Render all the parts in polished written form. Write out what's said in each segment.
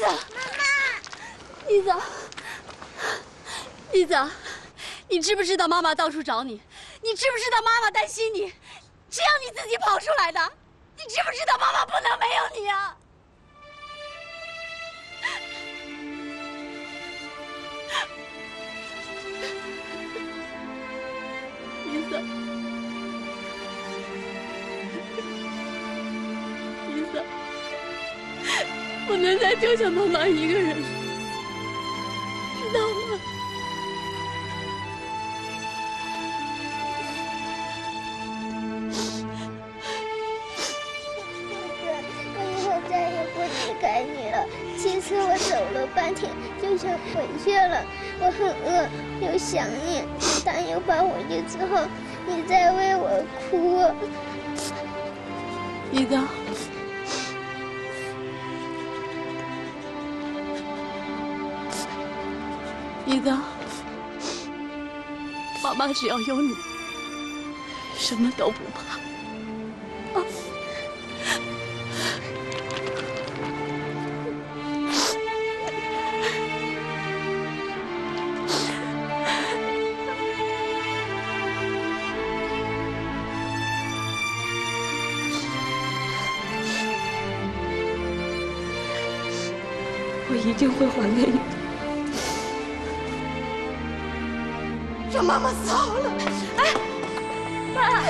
子，妮子，妮子，你知不知道妈妈到处找你？你知不知道妈妈担心你？只要你自己跑出来的，你知不知道妈妈不能没有你啊？妮子，妮子，不能再丢下妈妈一个人，知道吗？ 我以后再也不离开你了。其实我走了半天就想回去了，我很饿又想你，但又怕回去之后你再为我哭。 妮子，妮子，妈妈只要有你，什么都不怕。啊！ 我一定会还给你的。 让妈妈死好了！哎，妈！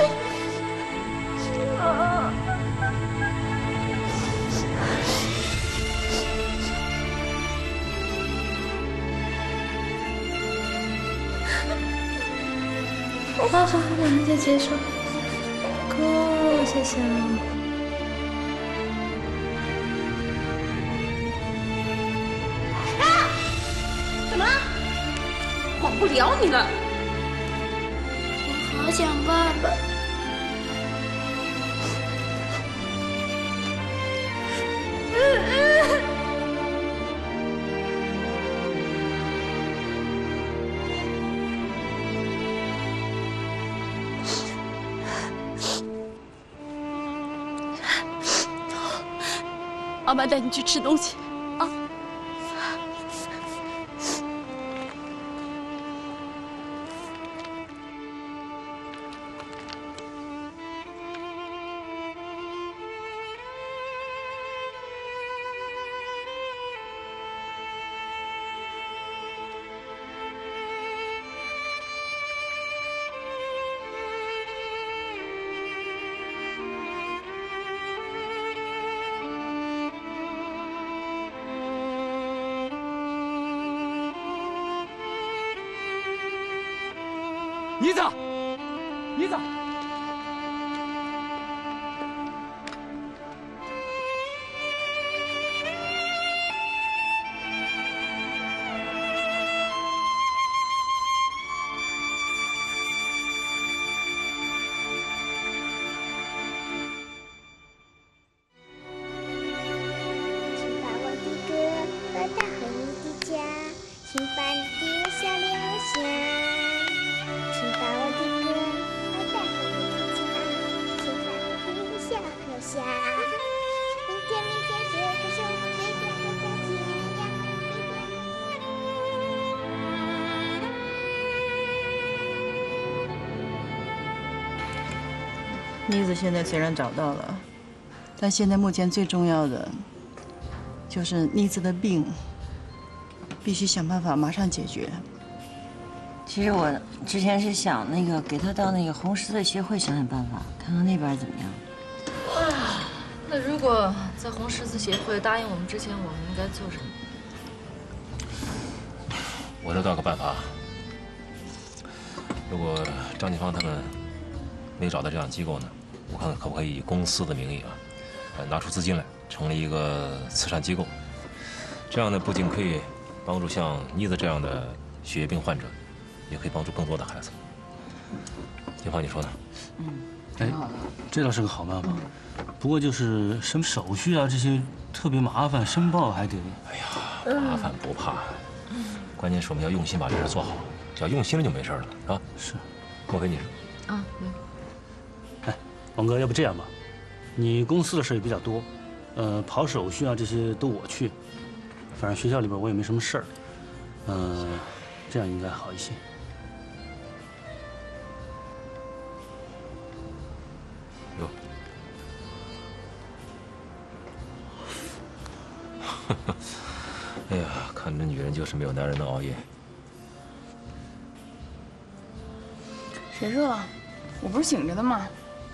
好好，我们再结束。够，谢谢。 怎么了？管不了你了。 我好想爸爸。 妈妈带你去吃东西。 妮子，妮子， 请把我的歌带回你的家，请把你的笑留下。请把我的歌带回你的家，请把我的笑留下。明天，明天这个手最甜的在天涯。 妮子现在虽然找到了，但现在目前最重要的就是妮子的病，必须想办法马上解决。 其实我之前是想给他到红十字协会想想办法，看看那边怎么样。 那如果在红十字协会答应我们之前，我们应该做什么？ 我知道个办法。如果张继芳他们没找到这样机构呢，我看看可不可以以公司的名义拿出资金来，成立一个慈善机构。这样呢，不仅可以帮助像妮子这样的血液病患者，也可以帮助更多的孩子。金芳，你说呢？ 哎，这倒是个好办法，不过就是什么手续啊这些特别麻烦，申报还得…… 哎呀，麻烦不怕，关键是我们要用心把这事做好，只要用心了就没事了啊。 是， 莫非你说？ 啊，没有。 哎，王哥，要不这样吧，你公司的事也比较多，跑手续啊这些都我去， 反正学校里边我也没什么事儿，这样应该好一些。 哟，哎呀，看这女人就是没有男人能熬夜。 谁说的？我不是醒着的吗？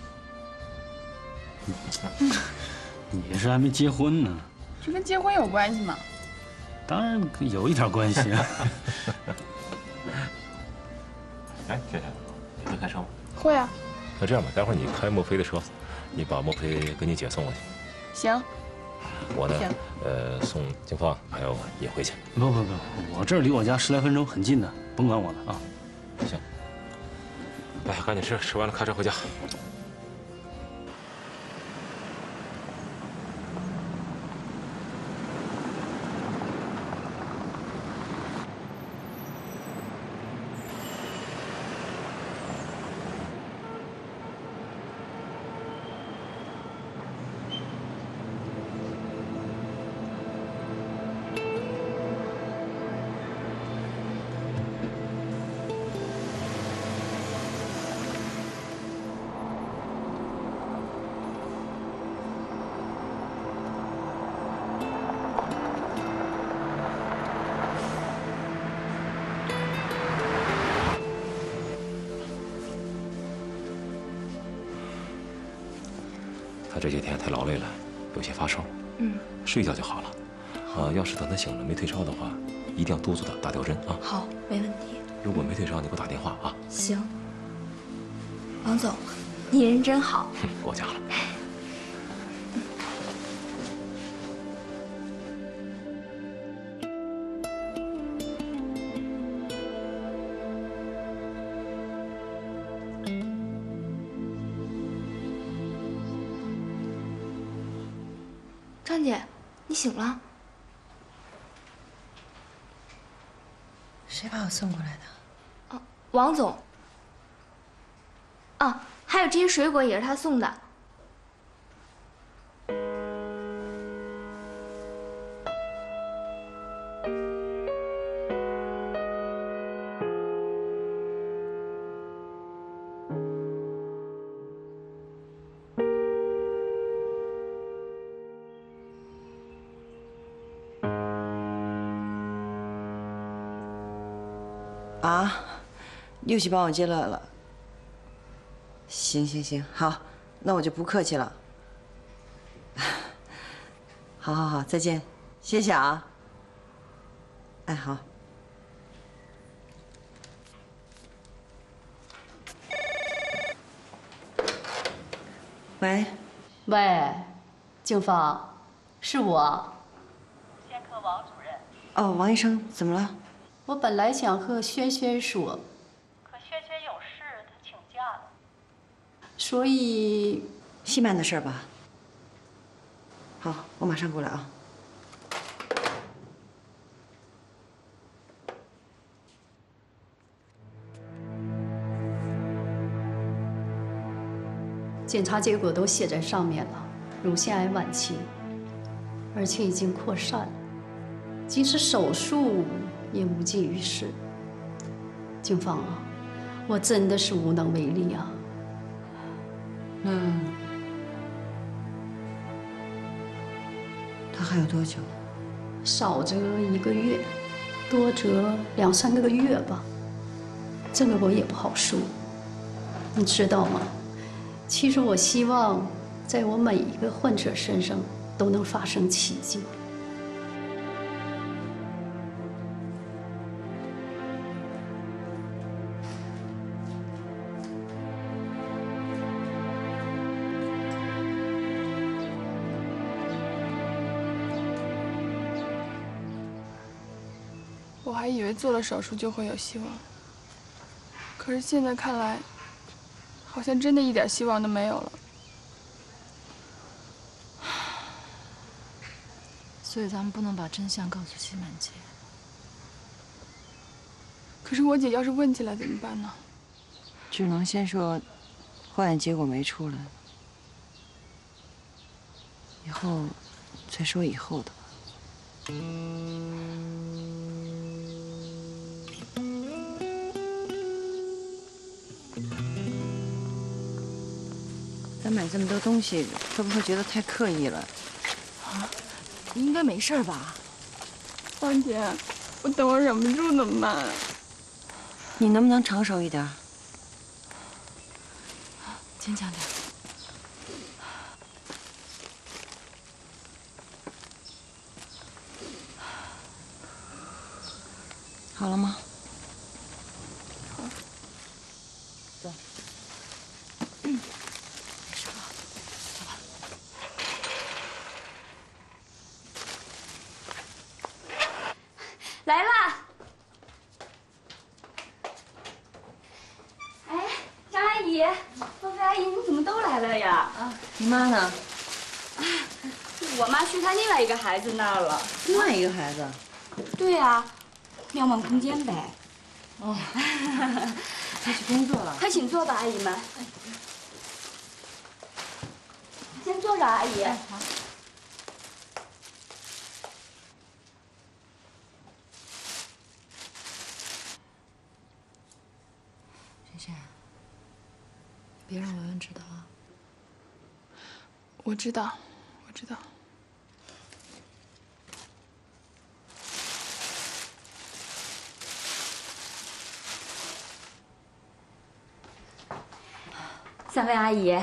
你是还没结婚呢， 这跟结婚有关系吗？ 当然有一点关系啊。 哎，甜甜，你会开车吗？ 会啊。 那这样吧，待会儿你开莫非的车，你把莫非跟你姐送过去。 行。 我呢行， 送静芳还有你回去。 不，我这儿离我家10来分钟，很近的，甭管我了啊。 行。哎，赶紧吃，吃完了开车回家。他这些天太劳累了，有些发烧。睡一觉就好了。要是等他醒了没退烧的话，一定要督促他打吊针啊。 好，没问题。 如果没退烧，你给我打电话啊。 行。王总，你人真好。 过奖了。 张姐，你醒了？ 谁把我送过来的？ 王总。啊，还有这些水果也是他送的。 啊，又去帮我接乐了。行，好，那我就不客气了。好，再见，谢谢啊。哎，好。喂， 静芳，是我。 先科王主任。 哦，王医生，怎么了？ 我本来想和轩轩说， 可轩轩有事，他请假了。 所以西曼的事儿吧。好，我马上过来啊。 检查结果都写在上面了，乳腺癌晚期，而且已经扩散了，即使手术也无济于事。静芳啊，我真的是无能为力啊。 那他还有多久？ 少则1个月，多则2、3个月吧。这个我也不好说，你知道吗？其实我希望，在我每一个患者身上都能发生奇迹。 我还以为做了手术就会有希望，可是现在看来，好像真的一点希望都没有了。 所以咱们不能把真相告诉西满姐。 可是我姐要是问起来怎么办呢？ 只能先说，化验结果没出来，以后再说以后的吧。 咱买这么多东西，会不会觉得太刻意了？ 啊， 应该没事吧？ 芳姐，我等会忍不住怎么办？ 你能不能成熟一点？ 坚强点。 好了吗？ 好。 走。 没事了，走吧。 来啦！哎，张阿姨、芳菲阿姨，你怎么都来了呀？ 啊，你妈呢？ 我妈去她另外一个孩子那儿了。 另外一个孩子？ 对呀，瞭望空间呗。 哦，她去工作了。 快请坐吧，阿姨们。先坐着，阿姨。 好。 萱萱，别让文文知道啊。 我知道，我知道。 三位阿姨，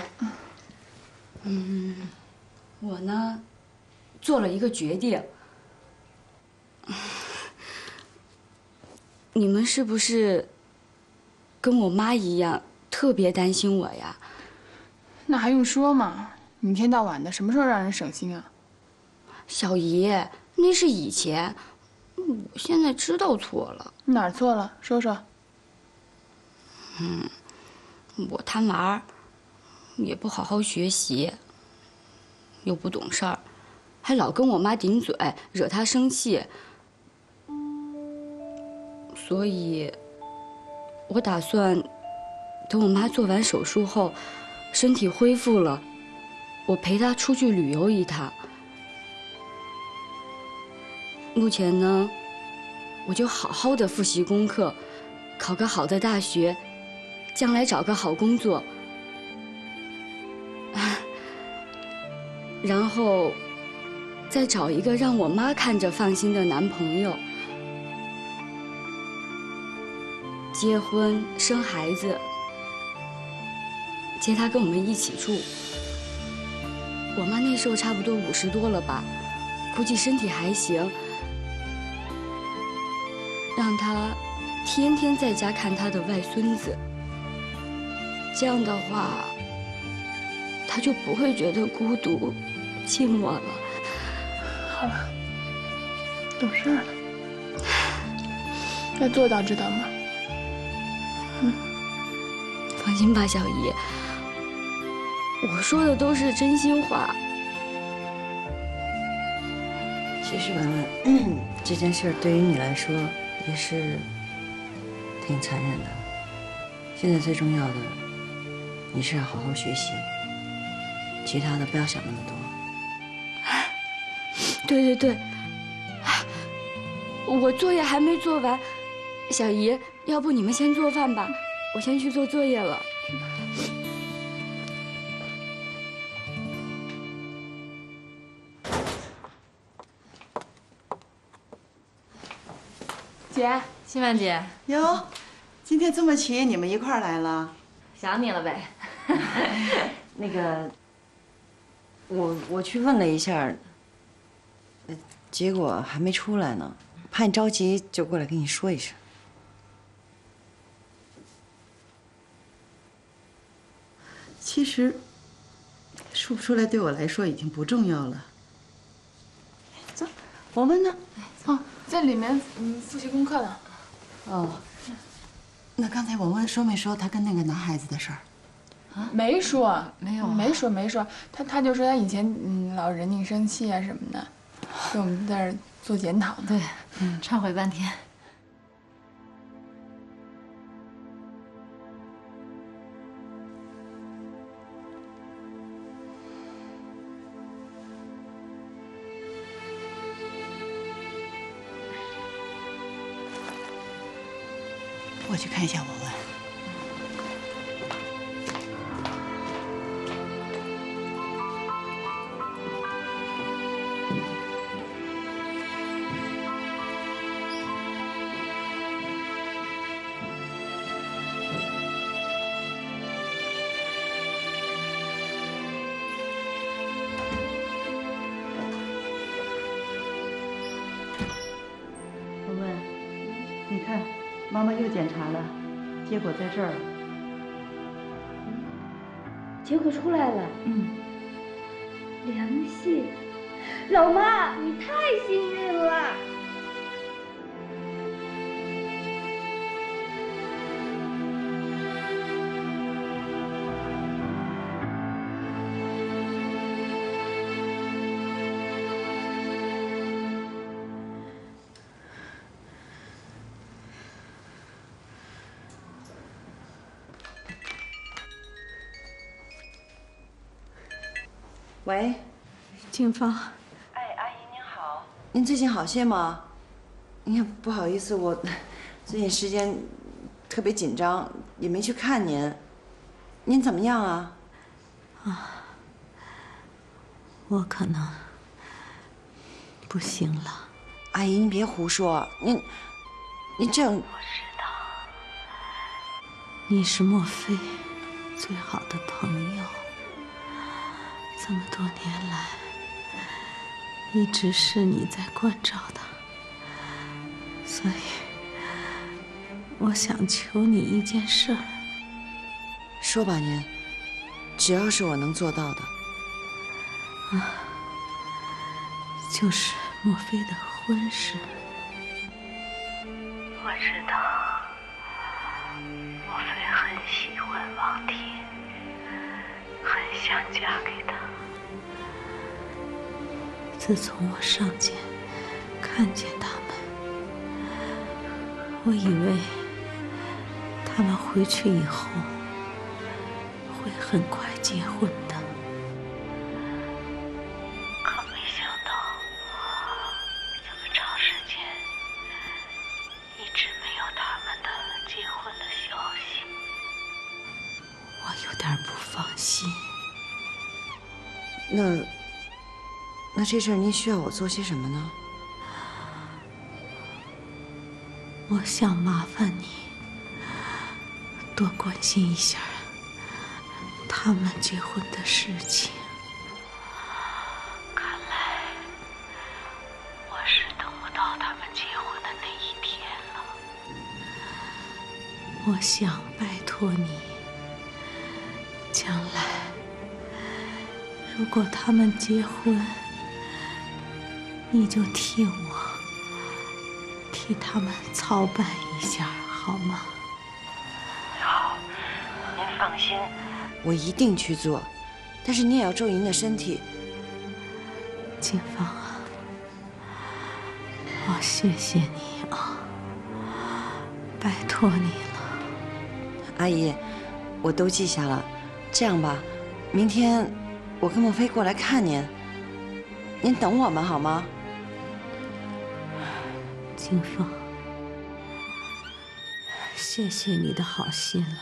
我呢，做了一个决定。你们是不是跟我妈一样特别担心我呀？ 那还用说吗？你一天到晚的，什么时候让人省心啊？ 小姨，那是以前，我现在知道错了。 哪儿错了？说说。 我贪玩，也不好好学习，又不懂事儿，还老跟我妈顶嘴，惹她生气。所以，我打算等我妈做完手术后，身体恢复了，我陪她出去旅游一趟。目前呢，我就好好的复习功课，考个好的大学，将来找个好工作，然后再找一个让我妈看着放心的男朋友，结婚生孩子，接她跟我们一起住。我妈那时候差不多50多了吧，估计身体还行，让她天天在家看她的外孙子。这样的话，她就不会觉得孤独、寂寞了。 好了，懂事了，要做到，知道吗？ 放心吧，小姨，我说的都是真心话。 其实文文，这件事对于你来说也是挺残忍的。现在最重要的，你是要好好学习，其他的不要想那么多。 对对对，我作业还没做完，小姨，要不你们先做饭吧，我先去做作业了。 姐， 新曼姐， 哟，今天这么齐，你们一块儿来了？ 想你了呗。 那个，我去问了一下，结果还没出来呢，怕你着急，就过来跟你说一声。 其实，说不出来对我来说已经不重要了。走，我们呢？ 哦，在里面复习功课呢。 哦，那刚才我问说没说他跟那个男孩子的事儿？ 啊，没说， 没有， 没说。他就说他以前老惹你生气啊什么的，给我们在这儿做检讨。 对，忏悔半天。 我去看一下文文。文文，你看，妈妈又检查了，结果在这儿。 结果出来了。良性，老妈，你太幸运了。 喂， 静芳。 哎，阿姨您好。 您最近好些吗？您看，不好意思，我最近时间特别紧张，也没去看您。您怎么样啊？ 我可能不行了。 阿姨，您别胡说，您这样。 我知道，你是莫非最好的朋友。这么多年来，一直是你在关照他，所以我想求你一件事儿。 说吧，您，只要是我能做到的。 就是莫非的婚事。 我知道，莫非很喜欢王婷，很想嫁给他。 自从我上前看见他们，我以为他们回去以后会很快结婚的， 可没想到这么长时间一直没有他们的结婚的消息， 我有点不放心。 那这事儿您需要我做些什么呢？ 我想麻烦你多关心一下他们结婚的事情。 看来我是等不到他们结婚的那一天了。 我想拜托你，将来如果他们结婚，你就替他们操办一下，好吗？ 好，您放心， 我一定去做，但是你也要注意您的身体。 静芳啊，我谢谢你啊，拜托你了。 阿姨，我都记下了。这样吧，明天我跟莫非过来看您，您等我们好吗？ 静芳，谢谢你的好心了，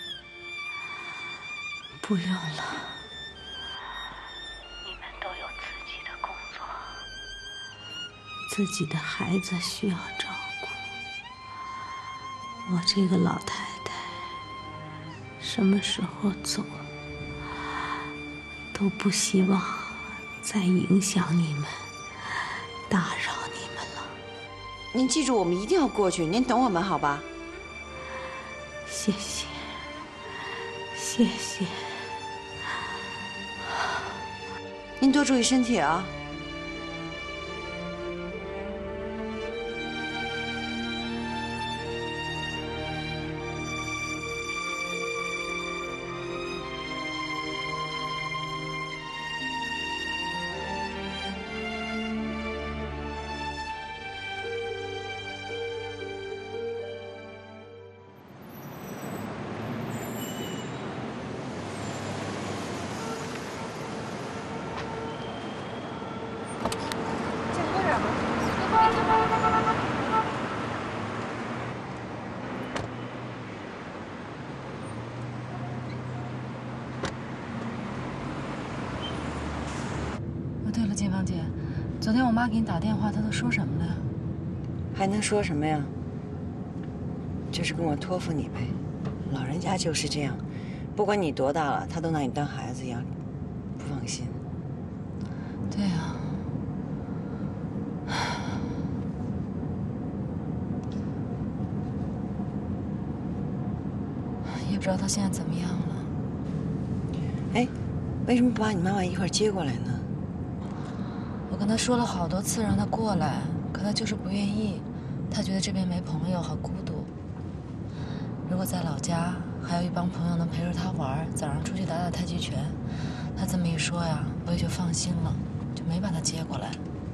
不用了。 你们都有自己的工作， 自己的孩子需要照顾，我这个老太太什么时候走，都不希望再影响你们，打扰你们了。 您记住，我们一定要过去，您等我们好吧？ 谢谢，谢谢。 您多注意身体啊。 芳姐，昨天我妈给你打电话，她都说什么了呀？ 还能说什么呀？就是跟我托付你呗。老人家就是这样，不管你多大了，他都拿你当孩子养，不放心。 对呀。也不知道她现在怎么样了。 哎，为什么不把你妈妈一块接过来呢？ 我跟她说了好多次让她过来，可她就是不愿意。她觉得这边没朋友，好孤独。如果在老家还有一帮朋友能陪着她玩，早上出去打打太极拳，她这么一说呀，我也就放心了，就没把她接过来。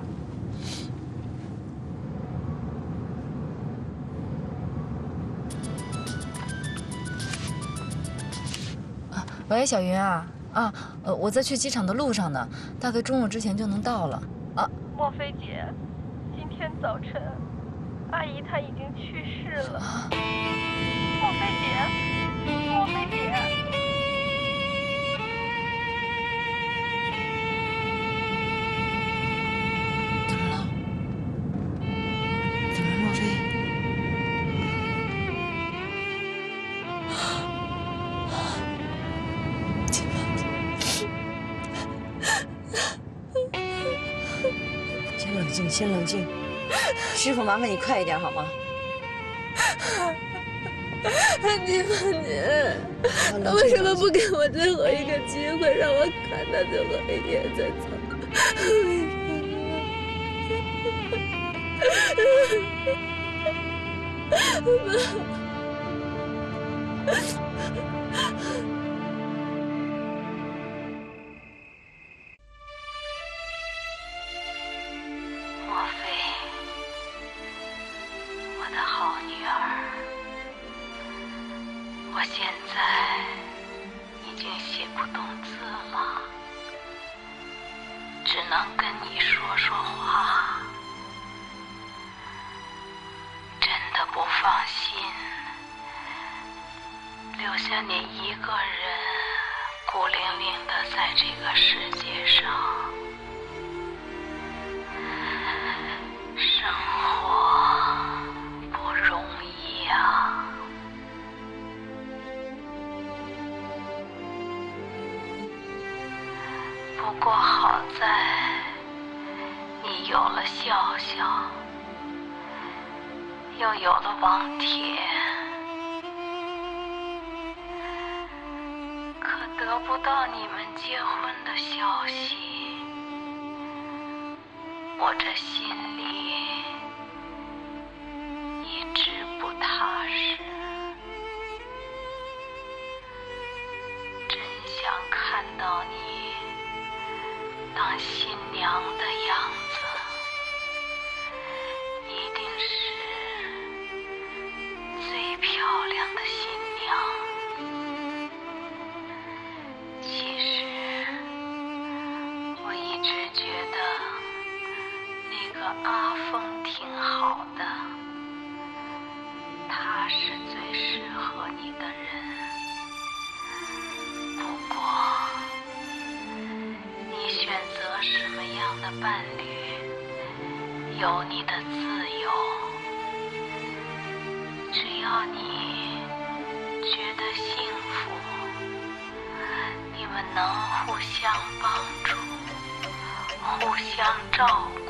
喂，小云啊，我在去机场的路上呢，大概中午之前就能到了。啊， 莫非姐，今天早晨，阿姨她已经去世了。莫非姐，莫非姐。 怎么了？怎么了，莫非？先冷静，先冷静。师傅，麻烦你快一点好吗？ 金芳姐，为什么不给我最后一个机会，让我看到最后一眼再走？ 莫非，我的好女儿，我现在已经写不动字了，只能跟你说说话。真的不放心，留下你一个人孤零零的在这个世界上。生活不容易呀。不过好在你有了笑笑，又有了王铁，可得不到你们结婚的消息，我这心里一直不踏实，真想看到你当新娘的样子，一定是最漂亮的新娘。其实我一直觉得那个阿峰挺好的，他是最适合你的人。不过你选择什么样的伴侣，有你的自由。只要你觉得幸福，你们能互相帮助，互相照顾，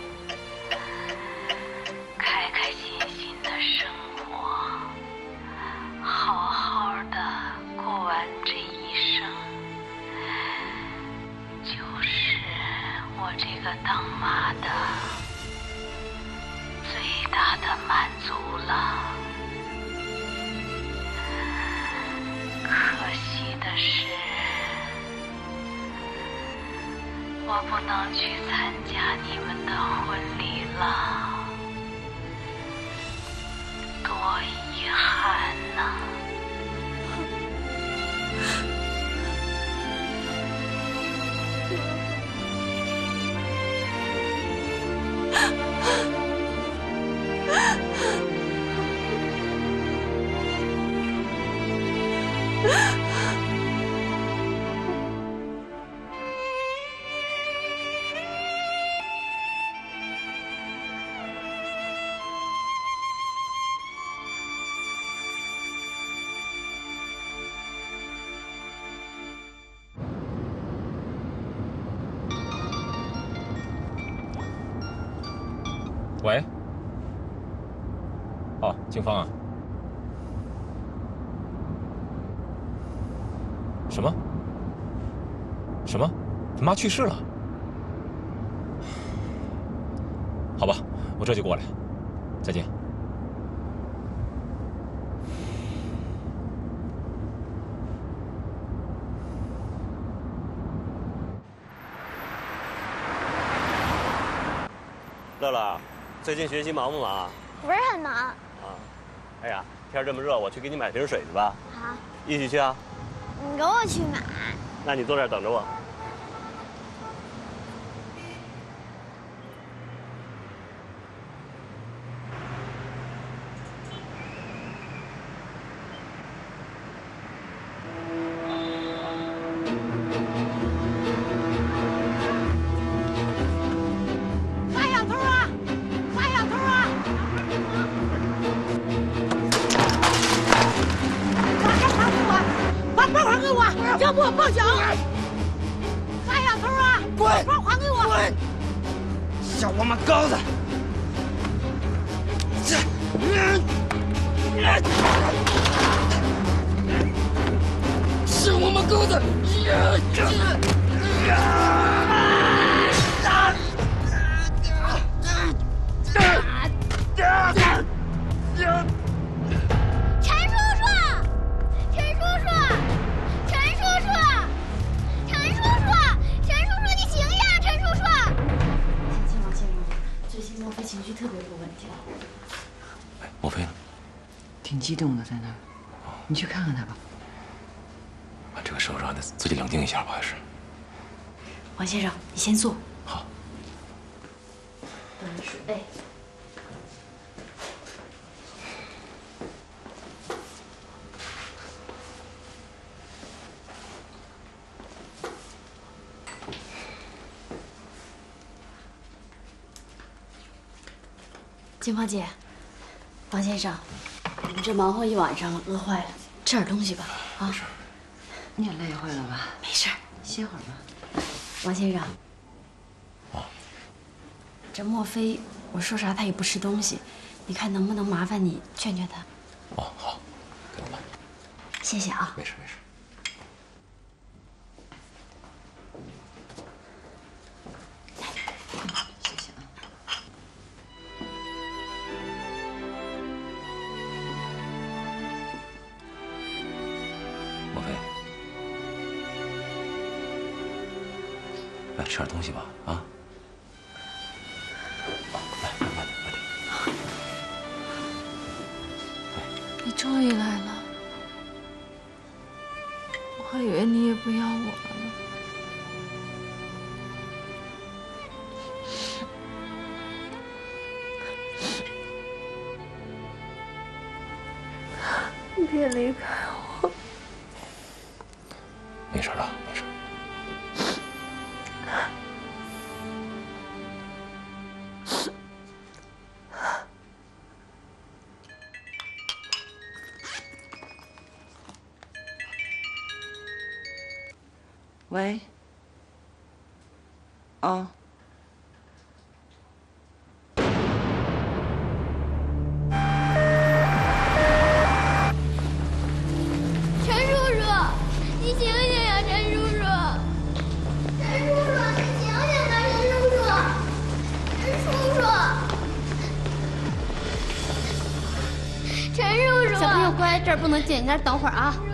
开开心心的生活，好好的过完这一生，就是我这个当妈的最大的满足了。可惜的是，我不能去参加你们的婚礼了，多遗憾呐！ 喂。哦，警方啊。什么？什么？他妈去世了？好吧，我这就过来。再见。 乐乐，最近学习忙不忙？ 不是很忙。 啊，哎呀，天这么热，我去给你买瓶水去吧。 好， 一起去啊？ 你给我去买。 那你坐这儿等着我。 抓小偷啊！抓小偷啊！把包还给我！要不我报警！抓小偷啊！ 滚！ 包还给我！ 滚！小王八羔子！是王八羔子！ 陈叔叔，陈叔叔，陈叔叔，陈叔叔，陈叔叔，你醒呀，陈叔叔！ 先王先生，最近莫非情绪特别不稳定。 哎，莫非呢？ 挺激动的，在那儿。你去看看他吧。 这个时候让他自己冷静一下吧，还是。 王先生，你先坐。 好。 端水。金芳姐，王先生，你们这忙活一晚上了，饿坏了，吃点东西吧。啊， 没事。 你也累坏了吧？ 没事， 歇会儿吧。 王先生。 啊。 这莫非我说啥他也不吃东西，你看能不能麻烦你劝劝他？ 哦，好，给我吧。 谢谢啊。 没事没事。 谢谢啊。 莫非，来吃点东西吧，啊！来，慢点，慢点。 你终于来了，我还以为你也不要我了呢。你别离开我。 没事的，没事。 喂。哦。 陈叔叔，你醒醒呀，陈叔叔！陈叔叔，你醒醒啊，陈叔叔！陈叔叔！陈叔叔！ 小朋友乖，这儿不能进，你在这等会儿啊。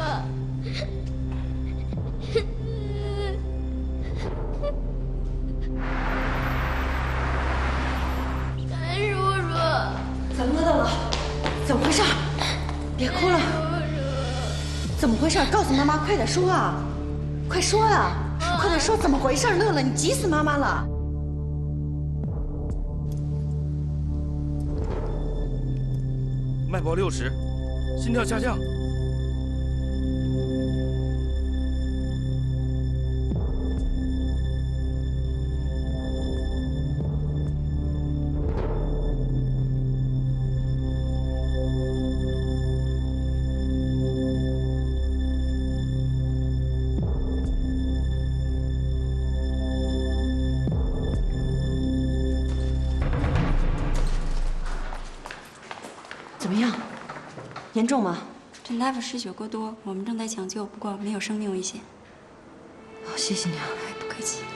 陈叔叔！ 怎么了？怎么回事？别哭了。怎么回事？告诉妈妈，快点说啊！快说啊！快点说，怎么回事？乐乐，你急死妈妈了。 脉搏60，心跳下降。 严重吗？ 陈大夫失血过多，我们正在抢救，不过没有生命危险。 好，谢谢你啊。 哎，不客气。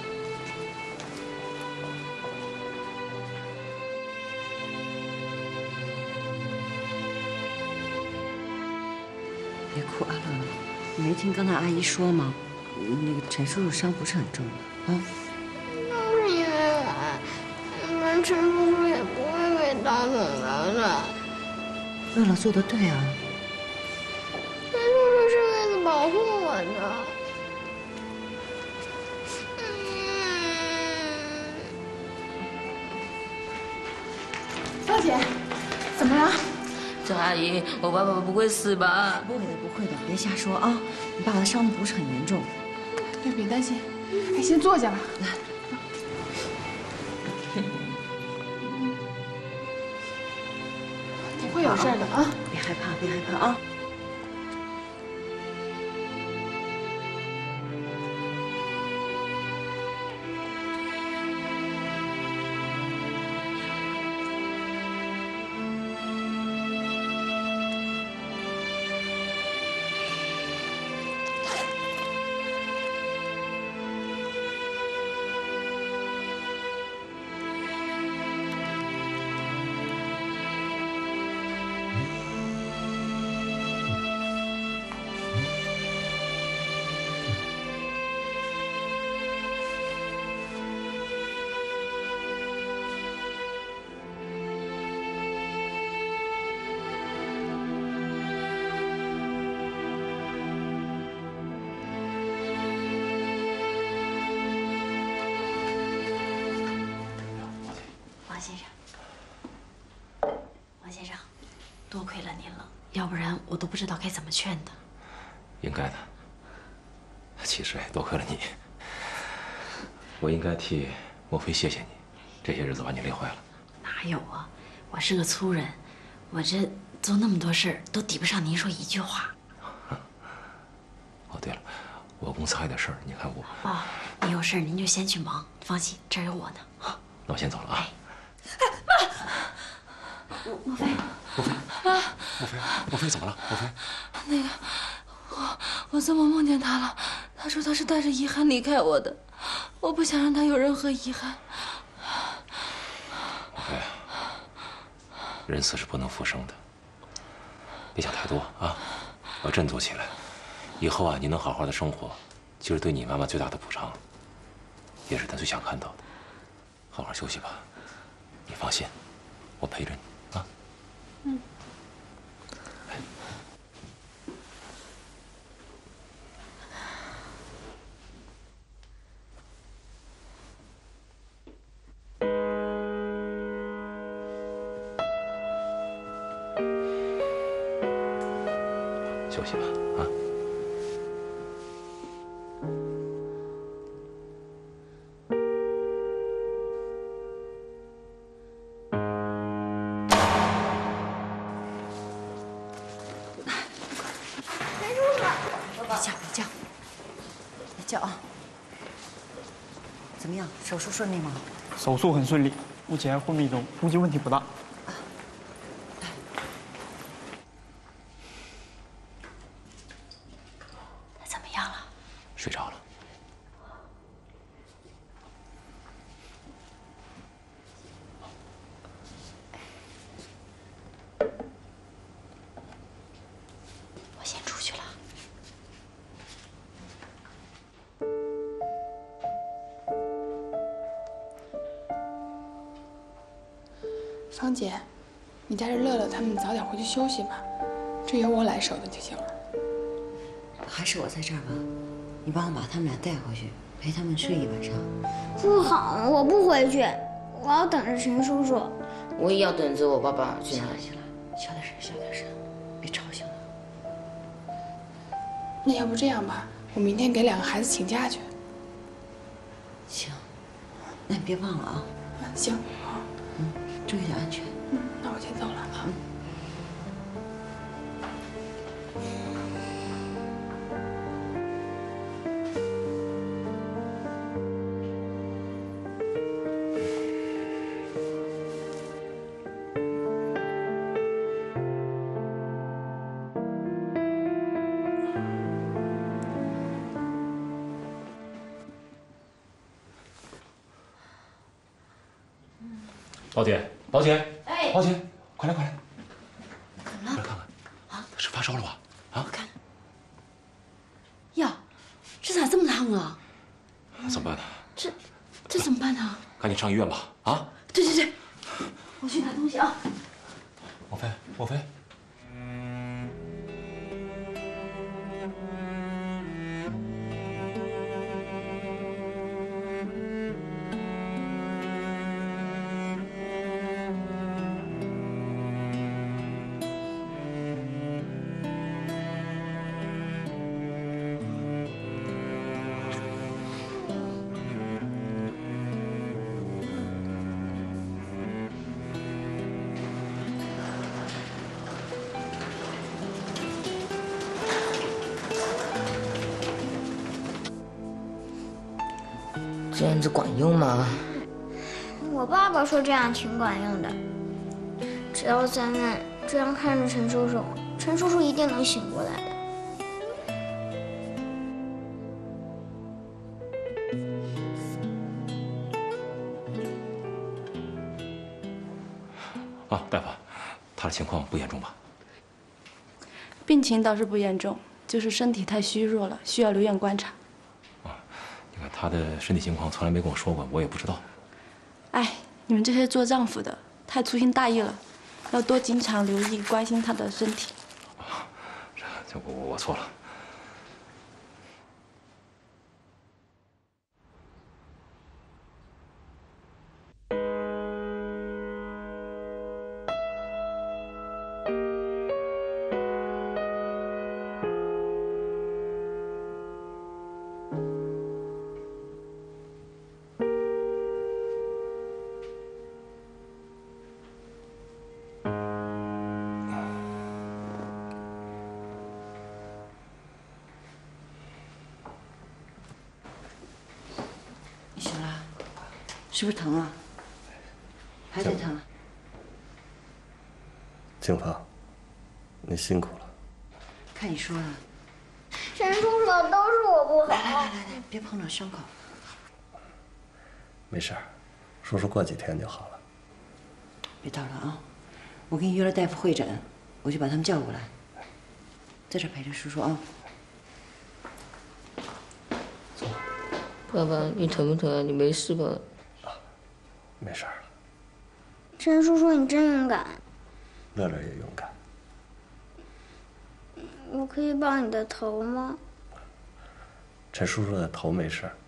别哭，阿乐，你没听刚才阿姨说吗？那个陈叔叔伤不是很重的啊。 都是因为我，要不然陈叔叔也不会被打肿着的。 乐乐做的对啊。 陈叔叔是为了保护我的。 芳姐，怎么了？ 郑阿姨，我爸爸不会死吧？ 不会的，不会的，别瞎说啊！你爸爸伤的不是很严重。 对，别担心。哎，先坐下吧。 来， 不会有事的啊！ 别害怕，别害怕啊！ 多亏了您了，要不然我都不知道该怎么劝他。 应该的。其实多亏了你，我应该替莫非谢谢你，这些日子把你累坏了。 哪有啊，我是个粗人，我这做那么多事儿都抵不上您说一句话。 哦，对了，我公司还有点事儿，你看我。 哦，你有事您就先去忙，放心，这儿有我呢。 好，那我先走了啊。 莫非， 莫非怎么了？莫非， 那个，我做梦梦见他了，他说他是带着遗憾离开我的，我不想让他有任何遗憾。 莫非，人死是不能复生的，别想太多啊，要振作起来。以后啊，你能好好的生活，就是对你妈妈最大的补偿，也是她最想看到的。好好休息吧，你放心，我陪着你。 嗯。 休息吧，啊。 别叫啊！怎么样？手术顺利吗？ 手术很顺利，目前昏迷中，估计问题不大。 他怎么样了？ 睡着了。 我先出去了。 芳姐，你带着乐乐他们早点回去休息吧，这由我来守着就行了。 还是我在这儿吧，你帮我把他们俩带回去，陪他们睡一晚上。 不好，我不回去，我要等着陈叔叔。 我也要等着我爸爸进来。 行了，小点声，小点声，别吵醒了。 那要不这样吧，我明天给2个孩子请假去。 行，那你别忘了啊。 行，好。 注意点安全。 那我先走了啊。 宝姐，宝姐， 哎， 宝姐，快来快来， 怎么了？ 来看看，啊，是发烧了吧？啊， 看，呀，这咋这么烫啊？ 怎么办呢？ 这怎么办呢？ 赶紧上医院吧！啊， 对对对，我去拿东西啊。 莫非，莫非。 这样子管用吗？ 我爸爸说这样挺管用的，只要咱们这样看着陈叔叔，陈叔叔一定能醒过来的。 啊，大夫，他的情况不严重吧？ 病情倒是不严重，就是身体太虚弱了，需要留院观察。 你看他的身体情况从来没跟我说过，我也不知道。 哎，你们这些做丈夫的太粗心大意了，要多经常留意关心他的身体。 这我错了。 是不是疼啊？还在疼啊？ 静芳，你辛苦了。 看你说了， 陈叔叔都是我不好。 来，别碰到伤口。 没事儿，叔叔过几天就好了。 别叨了啊！我给你约了大夫会诊，我就把他们叫过来，在这陪着叔叔啊。 爸爸，你疼不疼啊？你没事吧？ 没事儿。 陈叔叔，你真勇敢。 乐乐也勇敢。 我可以抱你的头吗？ 陈叔叔的头没事儿。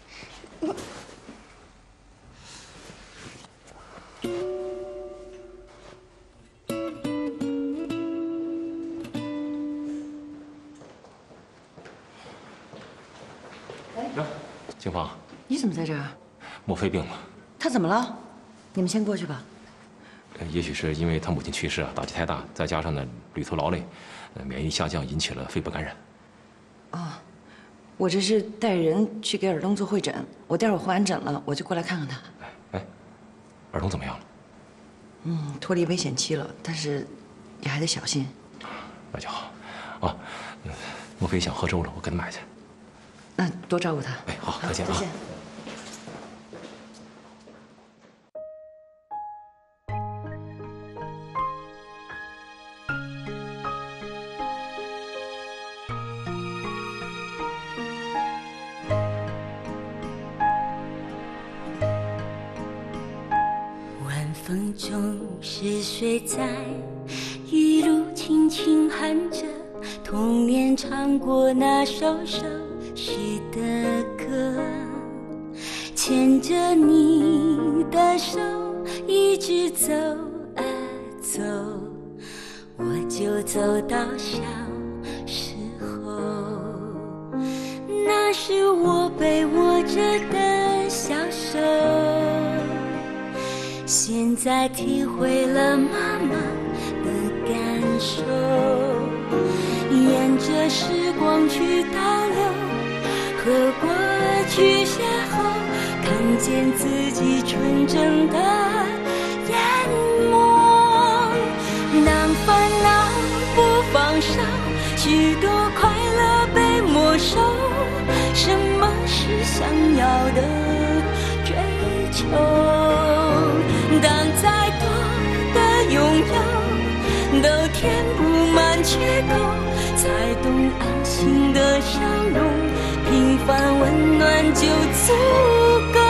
呀，静芳， 你怎么在这儿？ 莫非病了？ 他怎么了？你们先过去吧。 也许是因为他母亲去世啊，打击太大，再加上呢旅途劳累，免疫力下降，引起了肺部感染。 哦，我这是带人去给尔东做会诊，我待会儿回完诊了，我就过来看看他。 哎，尔东怎么样了？ 脱离危险期了，但是也还得小心。 那就好。啊，莫非想喝粥了？我给他买去。 那多照顾他。 哎，好，再见啊。 再见。 风中是谁在一路轻轻喊着童年唱过那首熟悉的歌，牵着你的手一直走啊走，我就走到小时候，那是我被握着的小手。 现在体会了妈妈的感受，沿着时光去倒流，和过去邂逅，看见自己纯真的眼眸。当烦恼不放手，许多快乐被没收，什么是想要的追求？当容，平凡温暖就足够。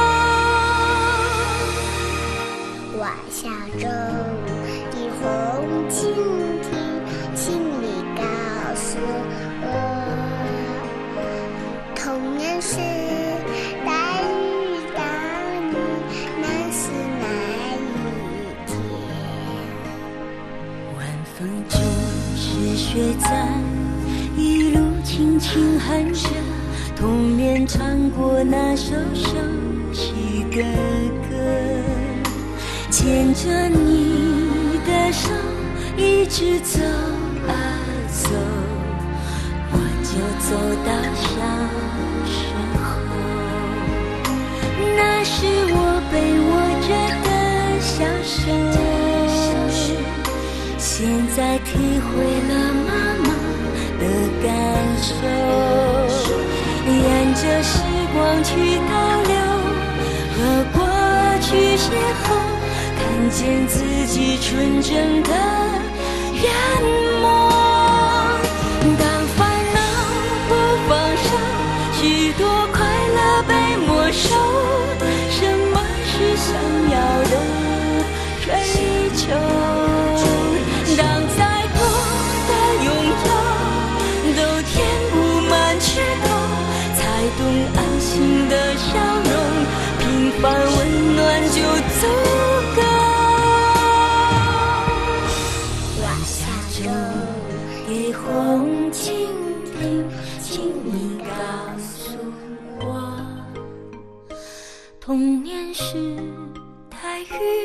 晚霞中的红蜻蜓，请你告诉我，童年时大雨到你，那是哪一天？ 晚风中是雪在一路轻轻喊着，童年唱过那首熟悉的歌，牵着你的手一直走啊走，我就走到小时候，那是我被握着的小手，现在体会了妈妈的感受，沿着时光去倒流，和过去邂逅，看见自己纯真的愿望。当烦恼不放手，许多快乐被没收，什么是想要的追求？当再多的拥有都填不满缺口，才懂安心的笑容，平凡温暖就足够。晚霞中的红蜻蜓，请你告诉我，童年时太愚